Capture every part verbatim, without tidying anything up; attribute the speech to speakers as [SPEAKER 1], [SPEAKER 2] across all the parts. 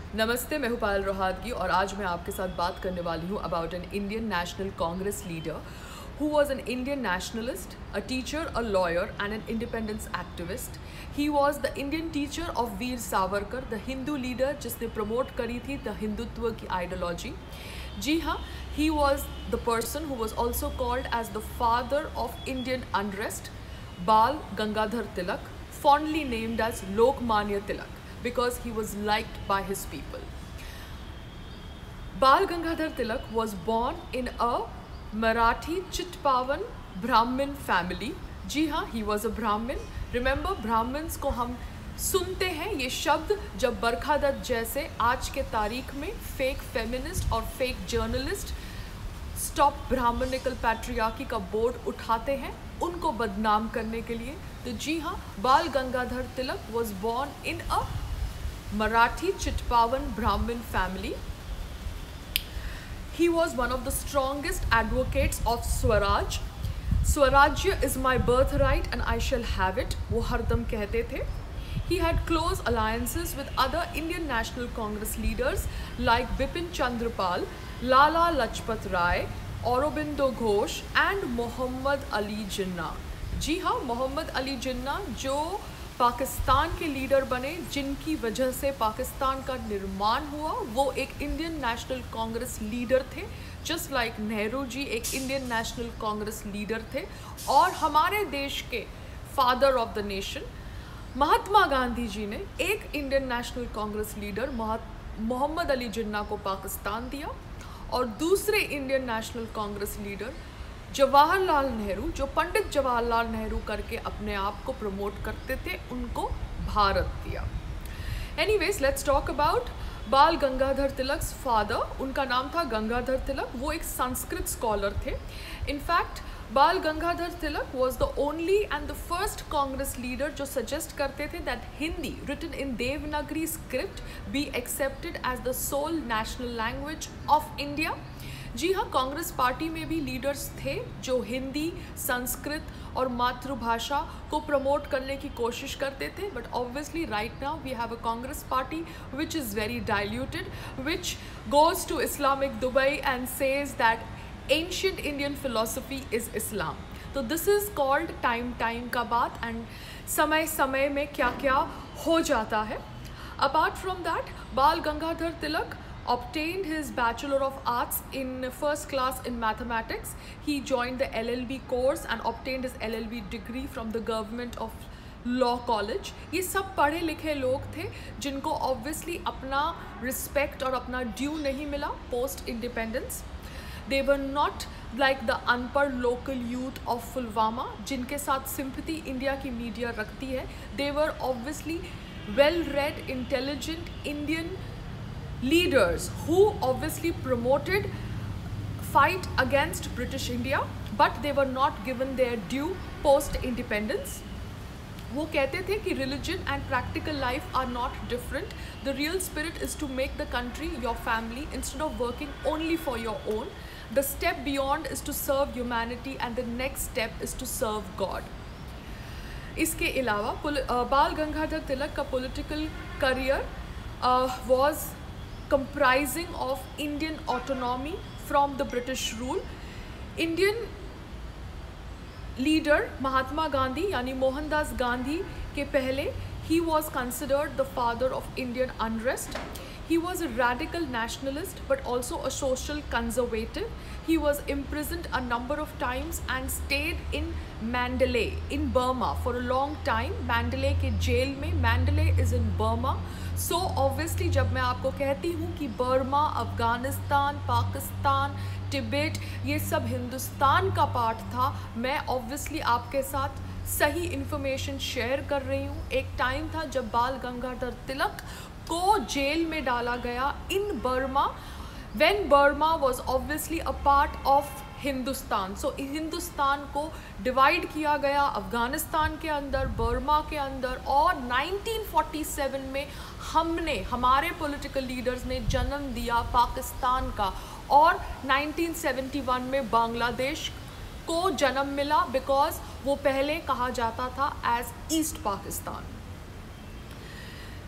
[SPEAKER 1] नमस्ते, मैं हूँ पायल रोहातगी और आज मैं आपके साथ बात करने वाली हूँ about an Indian National Congress leader who was an Indian nationalist, a teacher, a lawyer and an independence activist. He was the Indian teacher of Veer Savarkar, the Hindu leader जिसने promote करी थी the Hindutva की ideology. जी हाँ, he was the person who was also called as the father of Indian Unrest, Bal Gangadhar Tilak, fondly named as Lokmanya Tilak because he was liked by his people. Bal Gangadhar Tilak was born in a Marathi Chitpavan Brahmin family. जी हाँ, he was a Brahmin. Remember, Brahmins को हम सुनते हैं ये शब्द जब बरखा दत्त जैसे आज के तारीख में फेक फेमिनिस्ट और fake journalist stop Brahminical patriarchy का बोर्ड उठाते हैं उनको बदनाम करने के लिए. तो जी हाँ, बाल गंगाधर तिलक was born in a Marathi Chitpavan Brahmin family. He was one of the strongest advocates of Swaraj. Swarajya is my birthright and I shall have it. वो हरदम कहते थे. He had close alliances with other Indian National Congress leaders like Bipin Chandra Pal, Lala Lajpat Rai, Aurobindo Ghosh and Muhammad Ali Jinnah. जी हाँ, मोहम्मद अली जिन्ना जो पाकिस्तान के leader बने, जिनकी वजह से पाकिस्तान का निर्माण हुआ, वो एक इंडियन नेशनल कांग्रेस लीडर थे. जस्ट लाइक नेहरू जी एक इंडियन नेशनल कांग्रेस लीडर थे. और हमारे देश के father of the nation Mahatma Gandhi ji ने एक Indian National Congress leader Mohammad Ali Jinnah को पाकिस्तान दिया और दूसरे Indian National Congress leader Jawaharlal Nehru, जो पंडित जवाहरलाल नेहरू करके अपने आप को प्रमोट करते थे, उनको भारत दिया. एनीवेज, लेट्स टॉक अबाउट बाल गंगाधर तिलक्स फादर. उनका नाम था गंगाधर तिलक. वो एक संस्कृत स्कॉलर थे. In fact Bal Gangadhar Tilak was the only and the first Congress leader जो सजेस्ट करते थे that Hindi written in Devanagari script be accepted as the sole national language of India. जी हाँ, कांग्रेस पार्टी में भी लीडर्स थे जो हिंदी, संस्कृत और मातृभाषा को प्रमोट करने की कोशिश करते थे. But obviously right now we have a Congress party which is very diluted, which goes to Islamic Dubai and says that ancient Indian philosophy is Islam. तो this is called time time का बात and समय समय में क्या क्या हो जाता है. अपार्ट फ्रॉम दैट, बाल गंगाधर तिलक obtained his Bachelor of Arts in first class in mathematics. He joined the L L B course and obtained his L L B degree from the government of law college. ये सब पढ़े लिखे लोग थे जिनको obviously अपना respect और अपना due नहीं मिला post independence. They were not like the अनपढ़ local youth of Pulwama जिनके साथ sympathy इंडिया की मीडिया रखती है. They were obviously well read, intelligent Indian leaders who obviously promoted fight against British India, but they were not given their due post independence. वो कहते थे कि religion and practical life are not different. The real spirit is to make the country your family instead of working only for your own. The step beyond is to serve humanity and the next step is to serve God. इसके अलावा बाल गंगाधर तिलक का political career uh, was comprising of Indian autonomy from the British rule. Indian leader Mahatma Gandhi यानी मोहनदास गांधी के पहले he was considered the father of Indian Unrest. He was a radical nationalist but also a social conservative. He was imprisoned a number of times and stayed in Mandalay in Burma for a long time. Mandalay के jail में, Mandalay is in Burma. So obviously जब मैं आपको कहती हूँ कि Burma, Afghanistan, Pakistan, Tibet ये सब हिंदुस्तान का पार्ट था, मैं obviously आपके साथ सही इन्फॉर्मेशन शेयर कर रही हूँ. एक टाइम था जब बाल गंगाधर तिलक को जेल में डाला गया in Burma, when Burma was obviously a part of Hindustan. So so, Hindustan को डिवाइड किया गया अफ़गानिस्तान के अंदर, बर्मा के अंदर, और नाइनटीन फोर्टी सेवन में हमने हमारे पॉलिटिकल लीडर्स ने जन्म दिया पाकिस्तान का, और नाइनटीन सेवेंटी वन में बांग्लादेश को जन्म मिला बिकॉज वो पहले कहा जाता था एज ईस्ट पाकिस्तान.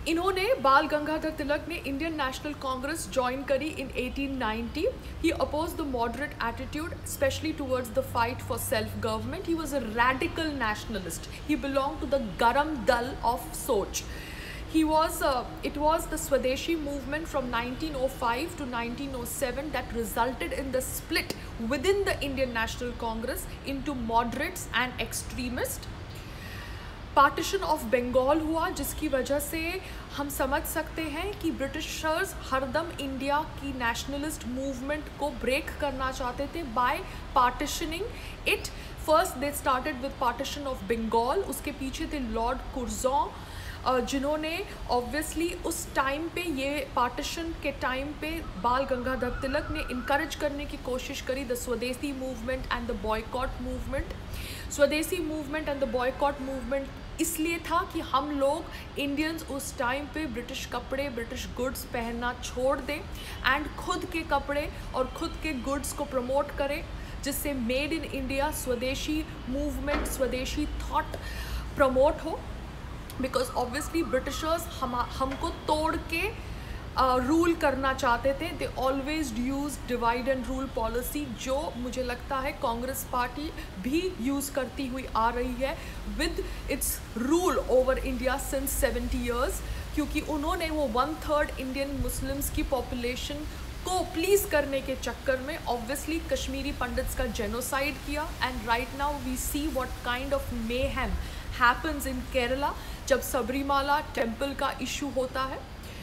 [SPEAKER 1] इन्होंने बाल गंगाधर तिलक ने इंडियन नेशनल कांग्रेस ज्वाइन करी in eighteen ninety. He opposed the moderate attitude, especially towards the fight for self-government. He was a radical nationalist. He belonged to the Garam Dal of Soch. He was, uh, it was the Swadeshi movement from nineteen oh five to nineteen oh seven that resulted in the split within the Indian National Congress into moderates and extremists. Partition of Bengal हुआ, जिसकी वजह से हम समझ सकते हैं कि Britishers हरदम इंडिया की नेशनलिस्ट मूवमेंट को ब्रेक करना चाहते थे by partitioning it. First they started with partition of Bengal, उसके पीछे थे लॉर्ड कुर्जॉन, जिन्होंने ऑब्वियसली उस टाइम पे, ये पार्टीशन के टाइम पे बाल गंगाधर तिलक ने इनकरेज करने की कोशिश करी the swadeshi movement and the boycott movement. Swadeshi movement and the boycott movement इसलिए था कि हम लोग इंडियंस उस टाइम पे ब्रिटिश कपड़े, ब्रिटिश गुड्स पहनना छोड़ दें एंड खुद के कपड़े और खुद के गुड्स को प्रमोट करें, जिससे made in India swadeshi movement, swadeshi thought promote हो. बिकॉज ऑब्वियसली ब्रिटिशर्स हम हमको तोड़ के रूल uh, करना चाहते थे. They always use divide and rule policy, जो मुझे लगता है कांग्रेस पार्टी भी यूज़ करती हुई आ रही है with its rule over India since seventy years. क्योंकि उन्होंने वो वन थर्ड इंडियन मुस्लिम्स की पॉपुलेशन को प्लीज़ करने के चक्कर में ऑब्वियसली कश्मीरी पंडित्स का जेनोसाइड किया. And right now we see what kind of mayhem happens in Kerala जब सबरीमाला टेम्पल का इशू होता है.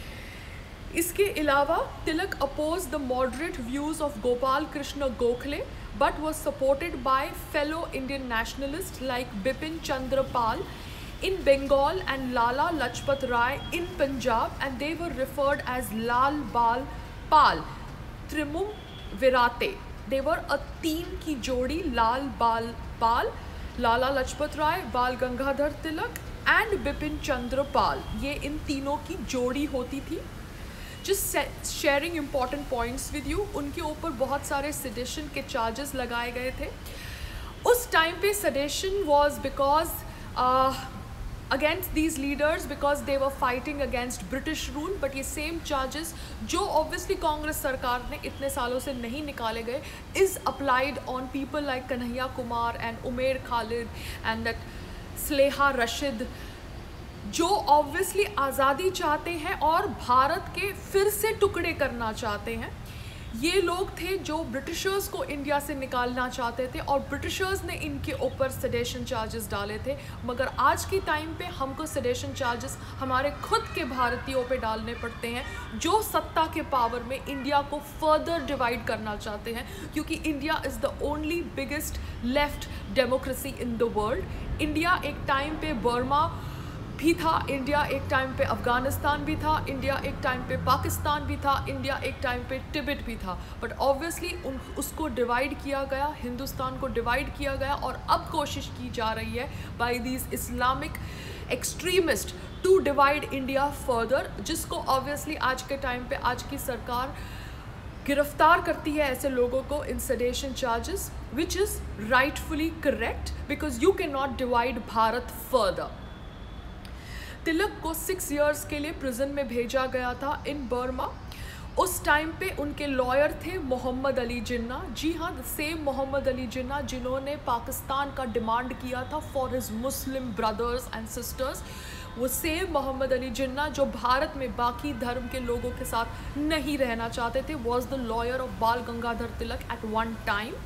[SPEAKER 1] इसके अलावा Tilak oppose the moderate views of Gopal Krishna Gokhale but was supported by fellow Indian nationalist like Bipin Chandra Pal in Bengal and Lala Lajpat Rai in Punjab, and they were referred as Lal Bal Pal Trimum Virate. They were a team की जोड़ी, Lal Bal Pal, Lala Lajpat Rai, Bal Gangadhar Tilak and Bipin Chandra Pal. ये इन तीनों की जोड़ी होती थी. Just sharing important points with you. उनके ऊपर बहुत सारे sedition के charges लगाए गए थे. उस time पे sedition was because uh, against these leaders because they were fighting against British rule. But ये same charges जो obviously कांग्रेस सरकार ने इतने सालों से नहीं निकाले गए is applied on people like Kanhaiya Kumar and Umair Khalid and that Sleha Rashid, जो ऑब्वियसली आज़ादी चाहते हैं और भारत के फिर से टुकड़े करना चाहते हैं. ये लोग थे जो ब्रिटिशर्स को इंडिया से निकालना चाहते थे और ब्रिटिशर्स ने इनके ऊपर सेडेशन चार्जेस डाले थे. मगर आज के टाइम पे हमको सेडेशन चार्जेस हमारे खुद के भारतीयों पे डालने पड़ते हैं जो सत्ता के पावर में इंडिया को फर्दर डिवाइड करना चाहते हैं, क्योंकि India is the only biggest left democracy in the world. India एक टाइम पे बर्मा भी था, इंडिया एक टाइम पे अफ़गानिस्तान भी था, इंडिया एक टाइम पे पाकिस्तान भी था, इंडिया एक टाइम पे तिब्बत भी था. बट ऑब्वियसली उन उसको डिवाइड किया गया, हिंदुस्तान को डिवाइड किया गया और अब कोशिश की जा रही है by these Islamic extremist to divide India further, जिसको ऑब्वियसली आज के टाइम पे आज की सरकार गिरफ्तार करती है ऐसे लोगों को in sedition charges, which is rightfully correct because you can not divide Bharat further. Tilak को सिक्स इयर्स के लिए प्रिजन में भेजा गया था इन बर्मा. उस टाइम पे उनके लॉयर थे मोहम्मद अली जिन्ना. जी हाँ, द सेम मोहम्मद अली जिन्ना जिन्होंने पाकिस्तान का डिमांड किया था for his Muslim brothers and sisters. वो सेम मोहम्मद अली जिन्ना जो भारत में बाकी धर्म के लोगों के साथ नहीं रहना चाहते थे, was the lawyer of Bal Gangadhar Tilak at one time.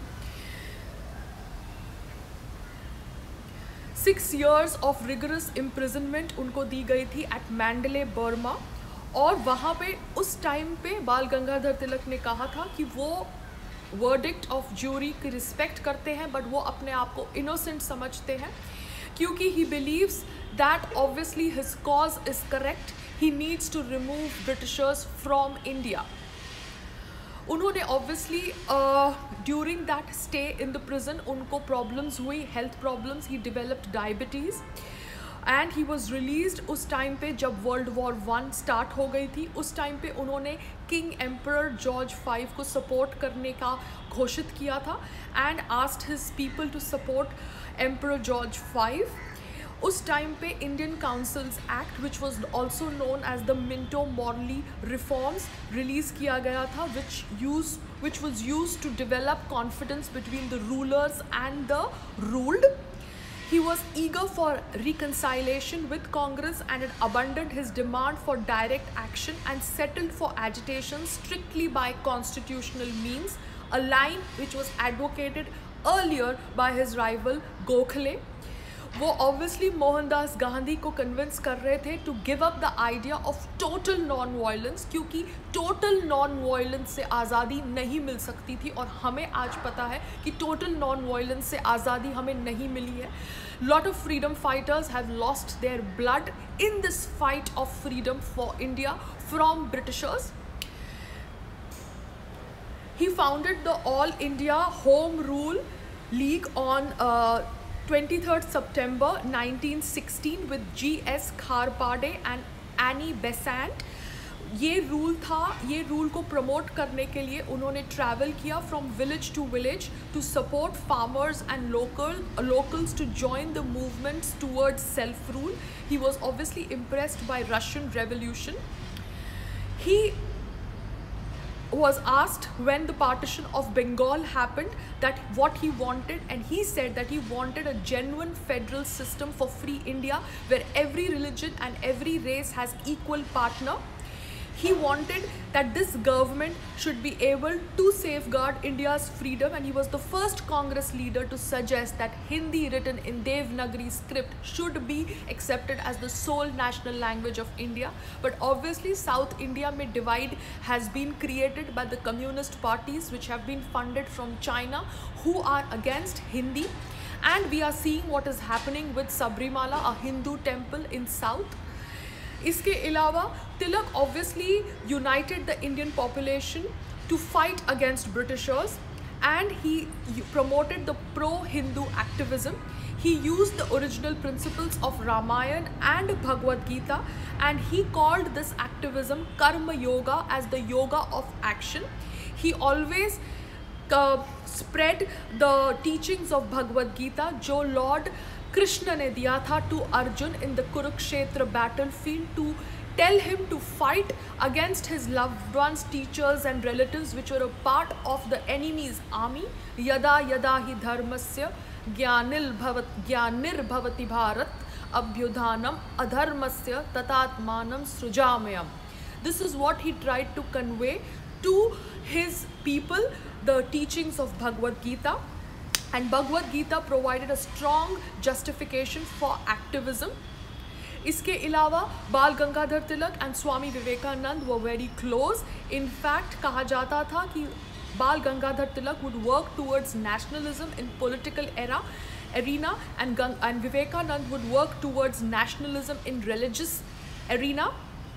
[SPEAKER 1] Six years of rigorous imprisonment उनको दी गई थी एट मैंडले बर्मा. और वहाँ पे उस टाइम पे बाल गंगाधर तिलक ने कहा था कि वो वर्डिक्ट ऑफ ज्यूरी की रिस्पेक्ट करते हैं बट वो अपने आप को इनोसेंट समझते हैं, क्योंकि he believes that obviously his cause is correct. He needs to remove Britishers from India. उन्होंने obviously during that stay in the prison उनको प्रॉब्लम्स हुई, health problems. He developed diabetes and he was released उस time पे जब world war one start हो गई थी. उस टाइम पे उन्होंने किंग एम्परर जॉर्ज फाइव को सपोर्ट करने का घोषित किया था and asked his people to support emperor George five. उस टाइम पे Indian councils act which was also known as the Minto Morley reforms release किया गया था, which use which was use to develop confidence between the rulers and the ruled. He was eager for reconciliation with Congress and had abandoned his demand for direct action and settled for agitation strictly by constitutional means, a line which was advocated earlier by his rival Gokhale. वो obviously Mohandas Gandhi को convince कर रहे थे to give up the idea of total non-violence, क्योंकि total non-violence से आज़ादी नहीं मिल सकती थी और हमें आज पता है कि total non-violence से आज़ादी हमें नहीं मिली है. Lot of freedom fighters have lost their blood in this fight of freedom for India from Britishers. He founded the All India Home Rule League on uh, twenty-third September nineteen sixteen with G S Kharpade and Annie Besant. ये rule था, ये rule को promote करने के लिए उन्होंने travel किया from village to village to support farmers and local locals to join the movements towards self rule. He was obviously impressed by Russian revolution. He was asked when the partition of Bengal happened that what he wanted, and he said that he wanted a genuine federal system for free India where every religion and every race has equal partner. He wanted that this government should be able to safeguard India's freedom, and he was the first Congress leader to suggest that Hindi written in Devanagari script should be accepted as the sole national language of India. But obviously South India mein divide has been created by the communist parties which have been funded from China, who are against Hindi, and we are seeing what is happening with Sabrimala, a Hindu temple in South. इसके अलावा तिलक obviously united the Indian population to fight against Britishers, and he promoted the pro-Hindu activism. He used the original principles of Ramayana and Bhagavad Gita, and he called this activism Karma Yoga, as the yoga of action. He always uh, spread the teachings of Bhagavad Gita जो Lord Krishna ने दिया था to Arjun in the Kurukshetra battlefield, to tell him to fight against his loved ones, teachers and relatives which were a part of the enemy's army. यदा यदा हि धर्मस्य ग्लानिर्भवति Bharat अभ्युत्थानम् अधर्मस्य तदात्मानं सृजाम्यहम्. This is what he tried to convey to his people, the teachings of Bhagavad Gita. And Bhagavad Gita provided a strong justification for activism. इसके अलावा बाल गंगाधर तिलक and Swami Vivekanand were very close. In fact, कहा जाता था कि बाल गंगाधर तिलक would work towards nationalism in political era arena, and Gang and Vivekanand would work towards nationalism in religious arena.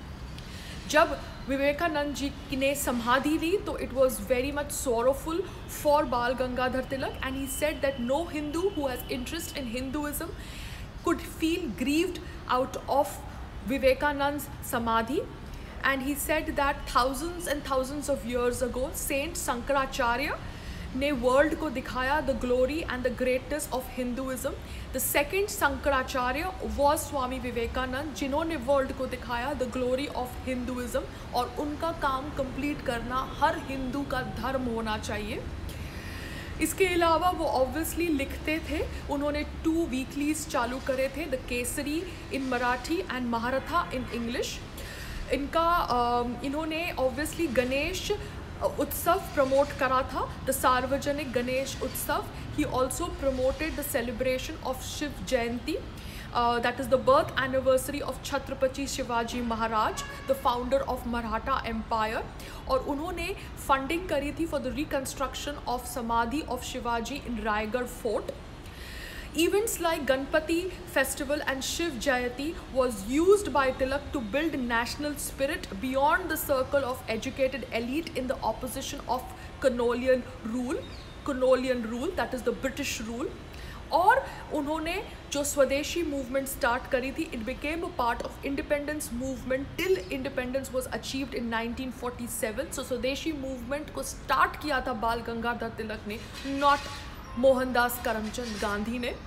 [SPEAKER 1] जब विवेकानंद जी ने समाधि ली तो it was very much sorrowful for Bal Gangadhar Tilak, and he said that no Hindu who has interest in Hinduism could feel grieved out of Vivekanand's samadhi. And he said that thousands and thousands of years ago Saint Sankaracharya ने world को दिखाया the glory and the greatness of Hinduism. The second Shankaracharya was Swami Vivekananda, जिन्होंने world को दिखाया the glory of Hinduism, और उनका काम complete करना हर हिंदू का धर्म होना चाहिए. इसके अलावा वो ऑब्वियसली लिखते थे. उन्होंने टू वीकलीज चालू करे थे, the Kesari in Marathi and Mahratta in English. इनका इन्होंने ऑब्वियसली गणेश उत्सव प्रमोट करा था, the Sarvajanik Ganesh Utsav. He also promoted the celebration of Shiv Jayanti, that is the birth anniversary of Chhatrapati Shivaji Maharaj, the founder of Maratha empire. और उन्होंने फंडिंग करी थी for the reconstruction of samadhi of Shivaji in Raigad fort. Events like Ganpati festival and Shiv Jayati was used by Tilak to build national spirit beyond the circle of educated elite in the opposition of colonial rule, colonial rule that is the British rule. और उन्होंने जो स्वदेशी movement start करी थी, it became a part of independence movement till independence was achieved in nineteen forty-seven. So Swadeshi movement को start किया था बाल गंगाधर तिलक ने, not मोहनदास करमचंद गांधी ने.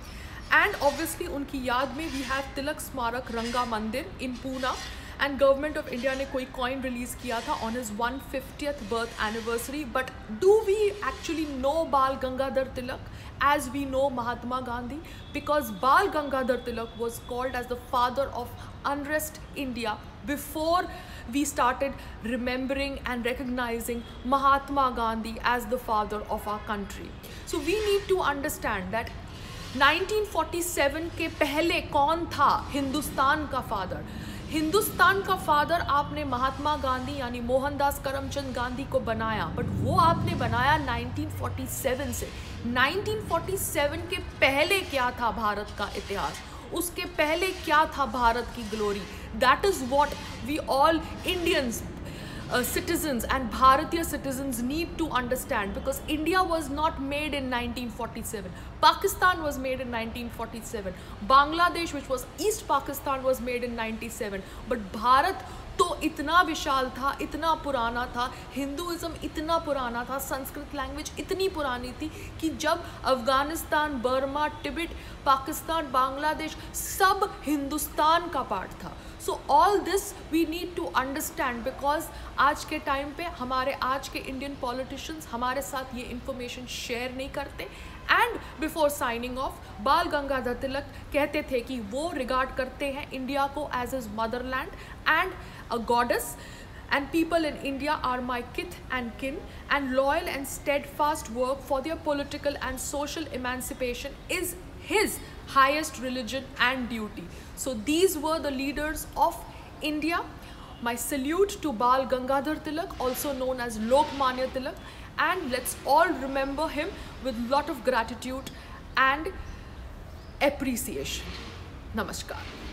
[SPEAKER 1] And obviously उनकी याद में we have तिलक स्मारक रंगा मंदिर in Pune, and government of India ने कोई coin release किया था on his one hundred fiftieth birth anniversary. But do we actually know Bal Gangadhar Tilak as we know Mahatma Gandhi? Because Bal Gangadhar Tilak was called as the father of unrest India before we started remembering and recognizing Mahatma Gandhi as the father of our country. So we need to understand that nineteen forty-seven के पहले कौन था हिंदुस्तान का father? Hindustan का father आपने महात्मा गांधी यानी मोहनदास करमचंद गांधी को बनाया, बट वो आपने बनाया नाइनटीन फोर्टी सेवन से. नाइनटीन फोर्टी सेवन के पहले क्या था भारत का इतिहास? उसके पहले क्या था भारत की glory? That is what we all Indians Uh, citizens and Bharatiya citizens need to understand, because India was not made in nineteen forty-seven. Pakistan was made in nineteen forty-seven. Bangladesh, which was East Pakistan, was made in ninety-seven. But Bharat तो इतना विशाल था, इतना पुराना था, Hinduism इतना पुराना था, Sanskrit language इतनी पुरानी थी कि जब अफगानिस्तान, बर्मा, तिब्बत, पाकिस्तान, बांग्लादेश सब हिंदुस्तान का पार्ट था. So all this we need to understand, because आज के टाइम पे हमारे आज के इंडियन पॉलिटिशियंस हमारे साथ ये इंफॉर्मेशन शेयर नहीं करते. And before signing off, Bal Gangadhar तिलक कहते थे कि वो रिगार्ड करते हैं इंडिया को as is motherland and a goddess, and people in India are my kith and kin, and loyal and steadfast work for their political and social emancipation is his highest religion and duty. So these were the leaders of India. My salute to Bal Gangadhar Tilak, also known as Lokmanya Tilak, and let's all remember him with lot of gratitude and appreciation. Namaskar.